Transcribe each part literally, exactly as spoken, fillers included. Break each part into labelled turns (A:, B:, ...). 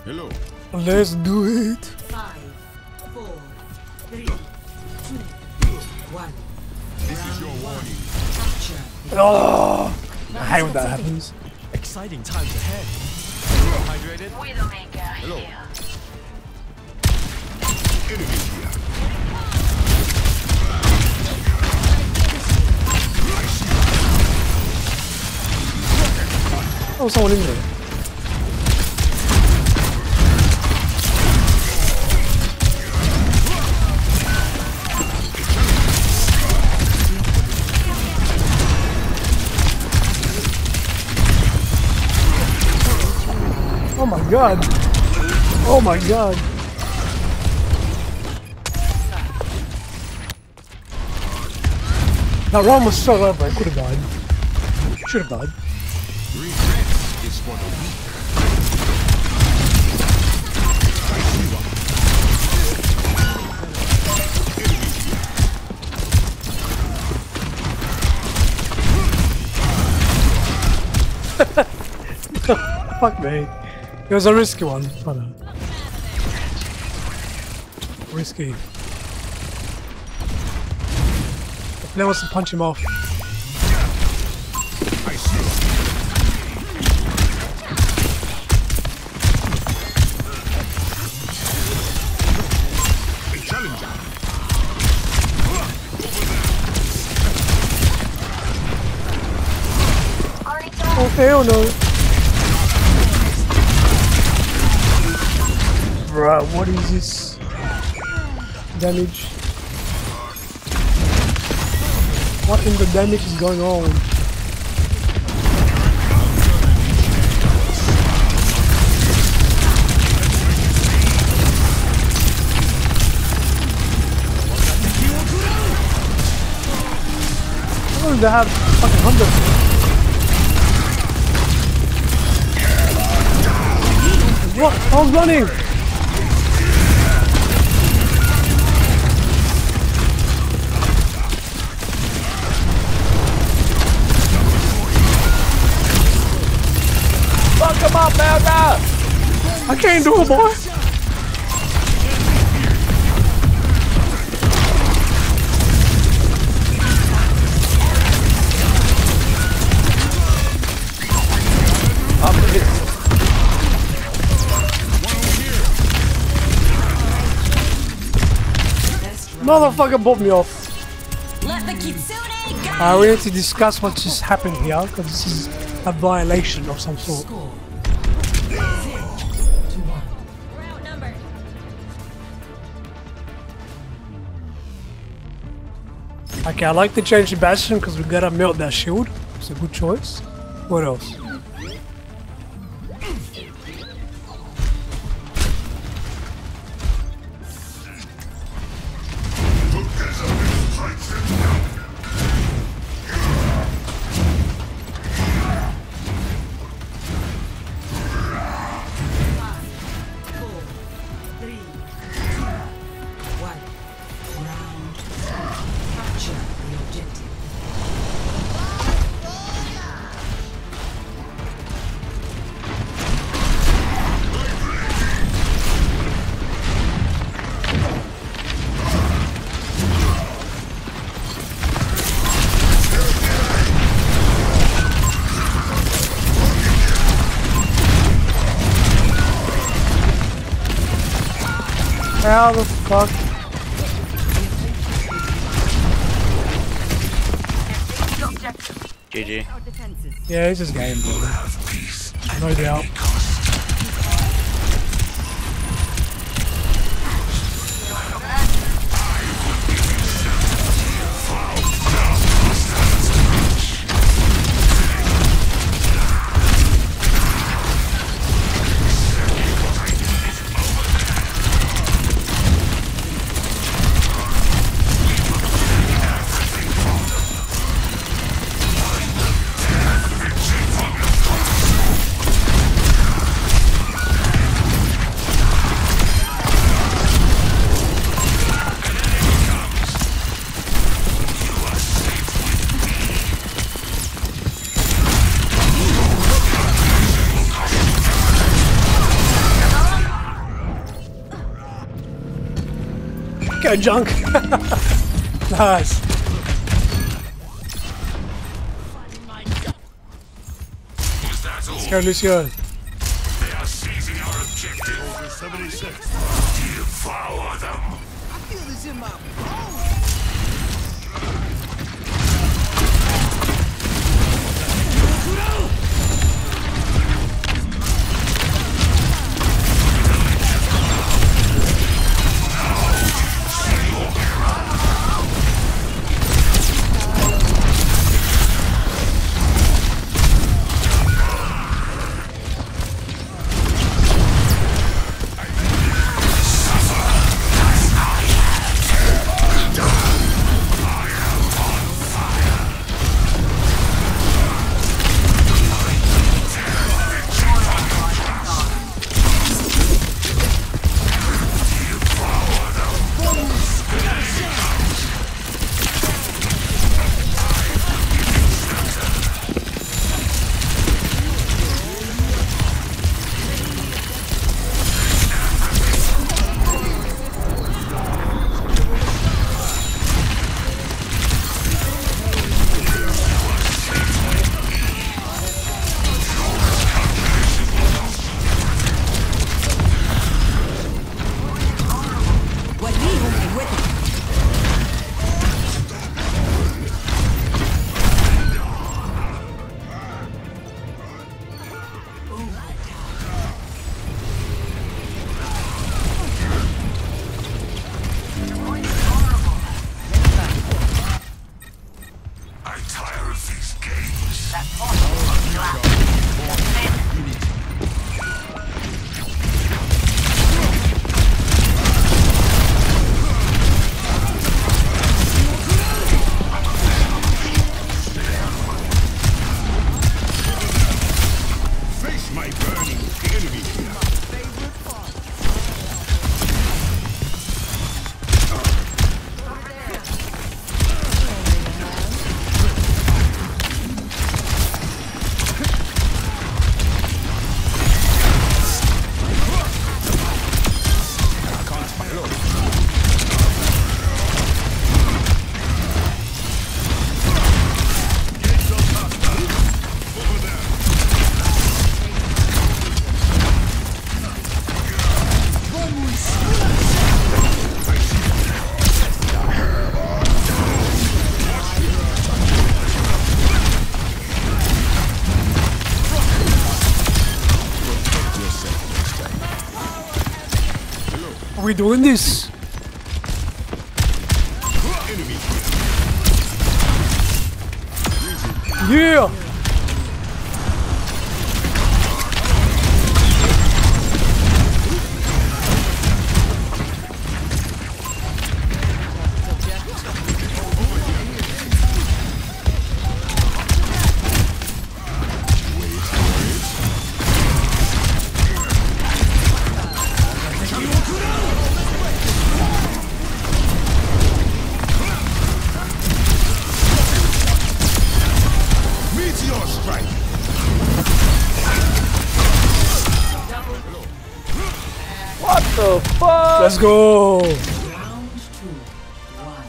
A: Hello.
B: Let's do it.
C: Five, four, three, two, one.
A: This is your warning.
C: Capture.
B: Oh, I hate when that happens.
D: Exciting times ahead. Hydrated?
E: Widowmaker
A: Hello.
E: here.
A: Enemy here.
B: Oh, someone in there. Oh my god. Oh my god. That run was so over, I could have died. Should have died.
A: Regrets is for the weak.
B: Fuck me. It was a risky one. I know. Risky. The player wants to punch him off.
A: I see you. A challenger.
B: Oh hell no. Bruh, what is this? Damage. What in the damage is going on? Oh, they have fucking hundred. What? I was running!
D: Fuck him up, Belga!
B: I can't do it, boy!
D: Up with it.
B: Motherfucker bought me off.
C: Let the kitsune go.
B: Uh, we need to discuss what just happened here, because this is a violation of some sort.
C: Score. Zero to one.
E: We're outnumbered.
B: Okay, I like to change the Bastion because we gotta melt that shield. It's a good choice. What else?
C: Four, three, two, one. Round two. Capture the objective.
B: How the fuck?
F: G G.
C: Our defenses.
B: Yeah, it's just game, bro. No doubt. Go, junk. Nice. Let's go, Lucio.
A: They are seizing our objective. Over seventy-six. Devour them.
F: I feel this in my bones.
B: Are we doing this? Yeah!
D: What the fuck?
B: Let's go!
C: Round two. One.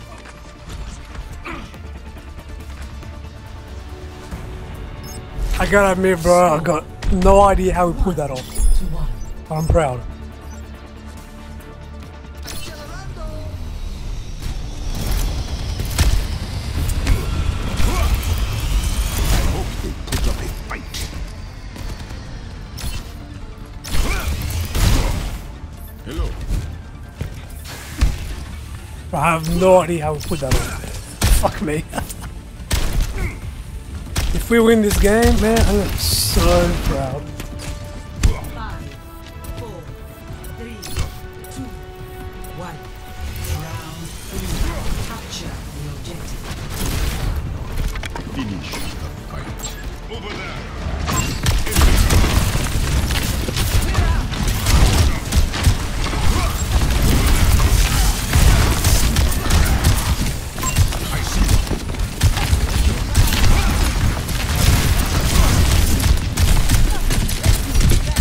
B: I gotta admit, bro, I got no idea how we pulled that off.
C: To one.
B: I'm proud.
A: Put up a fight. Hello.
B: I have no idea how we put that on. Fuck me. If we win this game, man, I'm gonna be so proud.
C: Five, four, three, two, one. Round three. Capture the objective.
A: Finish the fight. Over there. I see them.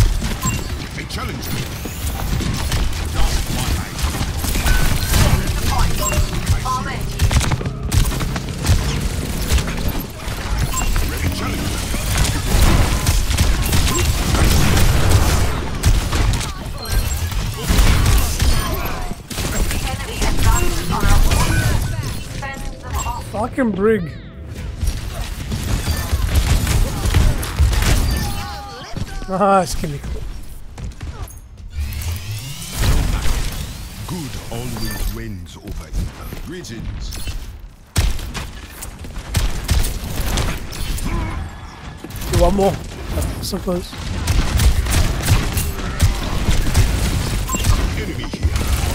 A: A challenger. Just one eye.
B: fucking brig. Ah, skinny.
A: Good always wins over evil. Greetings.
B: Do one more. So close.
A: Enemy here.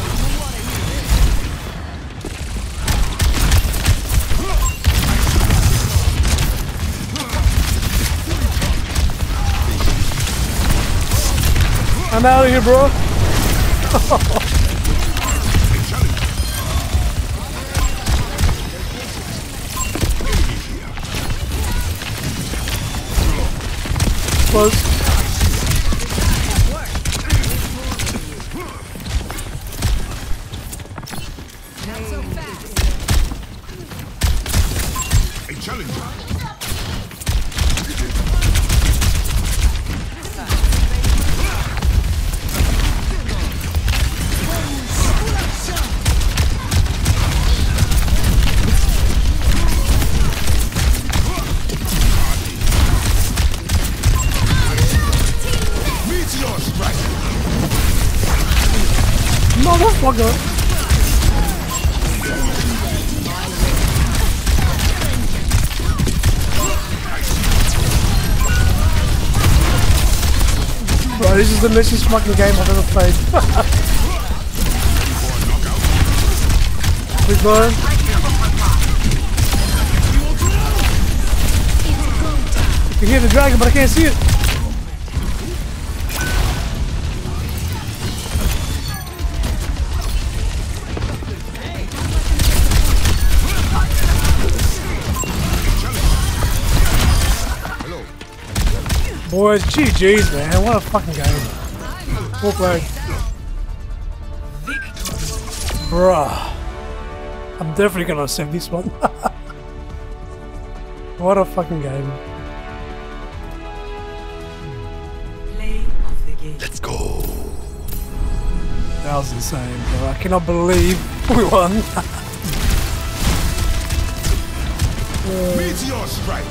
B: I'm out of here, bro. Close.
A: A challenger. Meteor strike.
B: Motherfucker. Bro, this is the nicest fucking game I've ever played. We're going. You can hear the dragon, but I can't see it. Boys, G G's, man. What a fucking game. Well played. Bruh. I'm definitely gonna save this one. What a fucking game.
C: Play of the game.
A: Let's go.
B: That was insane, bro. I cannot believe we won.
A: Meteor strike.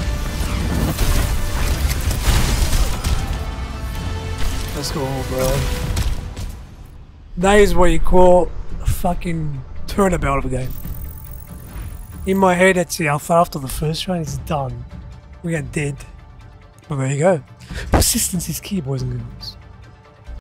B: Let's go, bro. That is what you call a fucking turnabout of a game. In my head, that's it. I thought after the first round, it's done. We are dead. Well, there you go. Persistence is key, boys and girls.